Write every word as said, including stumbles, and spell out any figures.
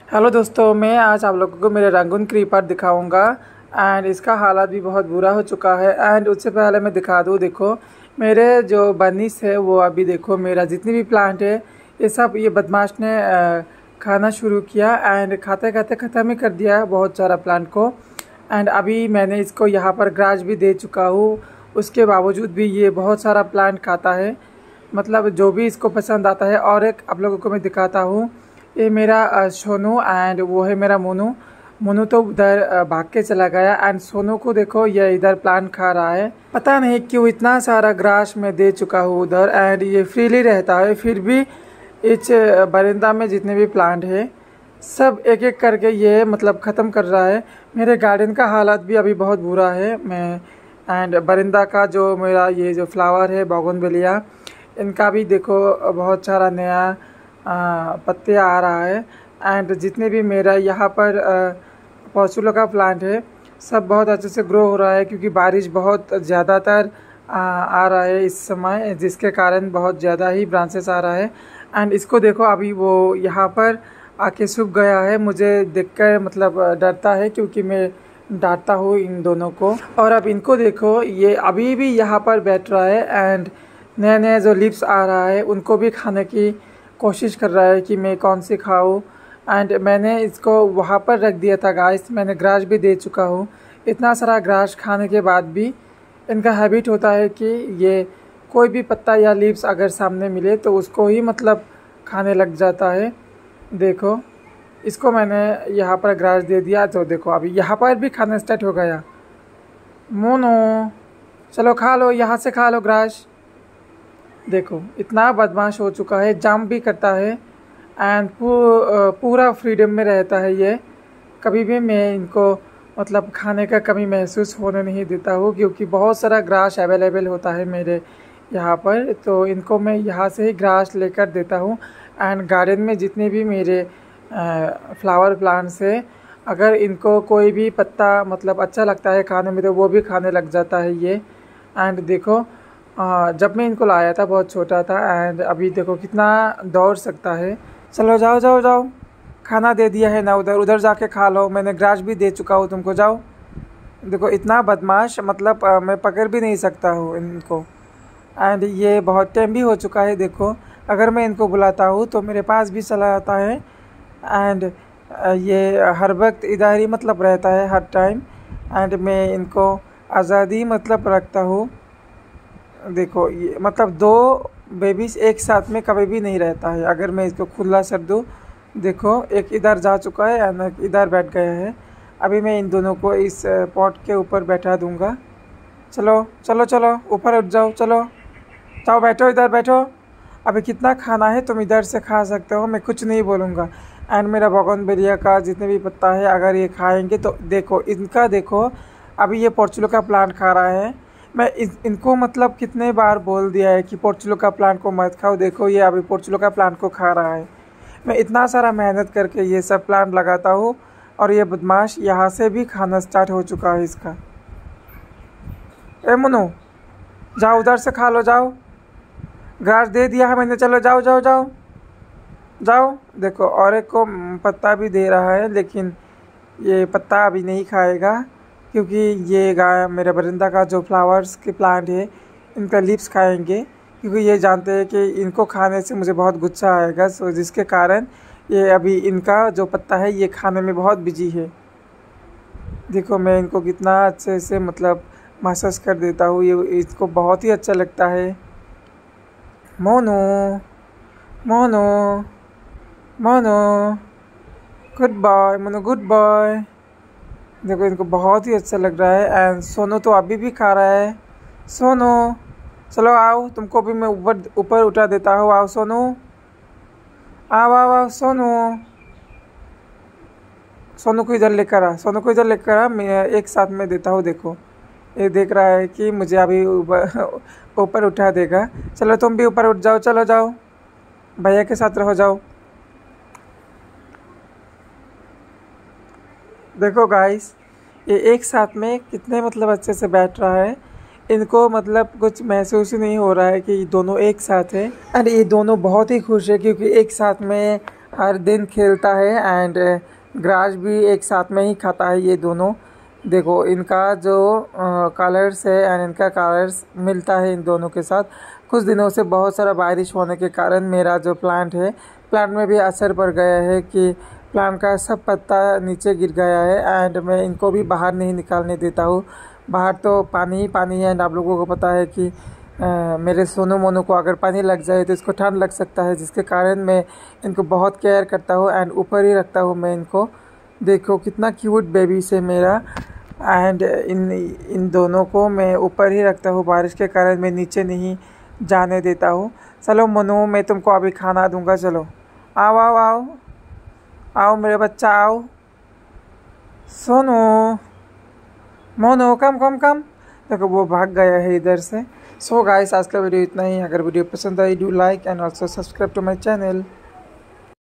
Hello दोस्तों, मैं आज आप लोगों को मेरे रंगून क्रीपर दिखाऊंगा एंड इसका हालात भी बहुत बुरा हो चुका है। एंड उससे पहले मैं दिखा दूँ, देखो मेरे जो बनीस है वो अभी देखो मेरा जितनी भी प्लांट है ये सब ये बदमाश ने खाना शुरू किया एंड खाते खाते ख़त्म ही कर दिया बहुत सारा प्लांट को। एंड अभी मैंने इसको यहाँ पर ग्रास भी दे चुका हूँ, उसके बावजूद भी ये बहुत सारा प्लांट खाता है, मतलब जो भी इसको पसंद आता है। और एक आप लोगों को मैं दिखाता हूँ, ये मेरा सोनू एंड वो है मेरा मोनू। मोनू तो उधर भाग के चला गया एंड सोनू को देखो ये इधर प्लांट खा रहा है। पता नहीं क्यों इतना सारा ग्रास मैं दे चुका हूँ उधर एंड ये फ्रीली रहता है, फिर भी इस बरिंदा में जितने भी प्लांट है सब एक एक करके ये मतलब ख़त्म कर रहा है। मेरे गार्डन का हालत भी अभी बहुत बुरा है। मैं एंड बरिंदा का जो मेरा ये जो फ्लावर है बोगनविलिया, इनका भी देखो बहुत सारा नया पत्ते आ रहा है। एंड जितने भी मेरा यहाँ पर पॉर्चुला का प्लांट है सब बहुत अच्छे से ग्रो हो रहा है, क्योंकि बारिश बहुत ज़्यादातर आ, आ रहा है इस समय, जिसके कारण बहुत ज़्यादा ही ब्रांचेस आ रहा है। एंड इसको देखो अभी वो यहाँ पर आके सूख गया है। मुझे देखकर मतलब डरता है, क्योंकि मैं डांटता हूँ इन दोनों को। और अब इनको देखो ये अभी भी यहाँ पर बैठ रहा है एंड नए नए जो लिप्स आ रहा है उनको भी खाने की कोशिश कर रहा है कि मैं कौन सी खाऊं। एंड मैंने इसको वहाँ पर रख दिया था गाइस, मैंने ग्रास भी दे चुका हूँ। इतना सारा ग्रास खाने के बाद भी इनका हैबिट होता है कि ये कोई भी पत्ता या लीव्स अगर सामने मिले तो उसको ही मतलब खाने लग जाता है। देखो इसको मैंने यहाँ पर ग्रास दे दिया तो देखो अभी यहाँ पर भी खाना स्टार्ट हो गया। मोनो चलो खा लो, यहाँ से खा लो ग्रास। देखो इतना बदमाश हो चुका है, जंप भी करता है एंड पूरा फ्रीडम में रहता है ये। कभी भी मैं इनको मतलब खाने का कमी महसूस होने नहीं देता हूँ, क्योंकि बहुत सारा ग्रास अवेलेबल होता है मेरे यहाँ पर, तो इनको मैं यहाँ से ही ग्रास लेकर देता हूँ। एंड गार्डन में जितने भी मेरे फ्लावर प्लांट्स है, अगर इनको कोई भी पत्ता मतलब अच्छा लगता है खाने में तो वो भी खाने लग जाता है ये। एंड देखो आ, जब मैं इनको लाया था बहुत छोटा था एंड अभी देखो कितना दौड़ सकता है। चलो जाओ जाओ जाओ, खाना दे दिया है ना, उधर उधर जाके खा लो, मैंने ग्रास भी दे चुका हूँ तुमको, जाओ। देखो इतना बदमाश, मतलब आ, मैं पकड़ भी नहीं सकता हूँ इनको। एंड ये बहुत टाइम भी हो चुका है, देखो अगर मैं इनको बुलाता हूँ तो मेरे पास भी चला आता है। एंड ये हर वक्त इधर ही मतलब रहता है हर टाइम। एंड मैं इनको आज़ादी मतलब रखता हूँ। देखो ये मतलब दो बेबीज एक साथ में कभी भी नहीं रहता है अगर मैं इसको खुला कर दूँ। देखो एक इधर जा चुका है एंड एक इधर बैठ गया है। अभी मैं इन दोनों को इस पॉट के ऊपर बैठा दूंगा। चलो चलो चलो ऊपर उठ जाओ, चलो जाओ बैठो, इधर बैठो। अभी कितना खाना है तुम इधर से खा सकते हो, मैं कुछ नहीं बोलूँगा। एंड मेरा बोगनविलिया का जितने भी पत्ता है अगर ये खाएंगे तो देखो इनका, देखो अभी ये पोर्चुला का प्लांट खा रहा है। मैं इन, इनको मतलब कितने बार बोल दिया है कि पोर्चुला का प्लांट को मत खाओ, देखो ये अभी पोर्चुला का प्लांट को खा रहा है। मैं इतना सारा मेहनत करके ये सब प्लांट लगाता हूँ और ये बदमाश यहाँ से भी खाना स्टार्ट हो चुका है इसका। ए मोनू जाओ उधर से खा लो, जाओ ग्रास दे दिया है मैंने, चलो जाओ जाओ जाओ जाओ। देखो और एक को पत्ता भी दे रहा है, लेकिन ये पत्ता अभी नहीं खाएगा, क्योंकि ये गाय मेरे बरिंदा का जो फ्लावर्स के प्लांट है इनका लीव्स खाएंगे, क्योंकि ये जानते हैं कि इनको खाने से मुझे बहुत गुस्सा आएगा। सो जिसके कारण ये अभी इनका जो पत्ता है ये खाने में बहुत बिजी है। देखो मैं इनको कितना अच्छे से मतलब मसाज कर देता हूँ, ये इसको बहुत ही अच्छा लगता है। Mono Mono Mono good boy, Mono good boy. देखो इनको बहुत ही अच्छा लग रहा है। एंड सोनू तो अभी भी खा रहा है। सोनू चलो आओ, तुमको भी मैं ऊपर ऊपर उठा देता हूँ, आओ सोनू, आओ आओ आओ सोनू। सोनू को इधर लेकर आ, सोनू को इधर लेकर आ, मैं एक साथ में देता हूँ। देखो ये देख रहा है कि मुझे अभी ऊपर ऊपर उठा देगा। चलो तुम भी ऊपर उठ जाओ, चलो जाओ भैया के साथ रहो, जाओ। देखो गाइस ये एक साथ में कितने मतलब अच्छे से बैठ रहा है, इनको मतलब कुछ महसूस ही नहीं हो रहा है कि दोनों एक साथ है। एंड ये दोनों बहुत ही खुश है, क्योंकि एक साथ में हर दिन खेलता है एंड ग्रास भी एक साथ में ही खाता है ये दोनों। देखो इनका जो कलर्स है एंड इनका कलर्स मिलता है इन दोनों के साथ। कुछ दिनों से बहुत सारा बारिश होने के कारण मेरा जो प्लांट है प्लांट में भी असर पड़ गया है कि प्लांट का सब पत्ता नीचे गिर गया है एंड मैं इनको भी बाहर नहीं निकालने देता हूँ। बाहर तो पानी ही पानी है एंड आप लोगों को पता है कि आ, मेरे सोनू मोनू को अगर पानी लग जाए तो इसको ठंड लग सकता है, जिसके कारण मैं इनको बहुत केयर करता हूँ एंड ऊपर ही रखता हूँ मैं इनको। देखो कितना क्यूट बेबी से मेरा एंड इन इन दोनों को मैं ऊपर ही रखता हूँ, बारिश के कारण मैं नीचे नहीं जाने देता हूँ। चलो मोनू मैं तुमको अभी खाना दूंगा, चलो आओ आओ आओ आओ मेरे बच्चा आओ। सोनू मोनू कम कम कम। देखो वो भाग गया है इधर से। सो गाइस आज का वीडियो इतना ही। अगर वीडियो पसंद आई do like and also subscribe to my channel.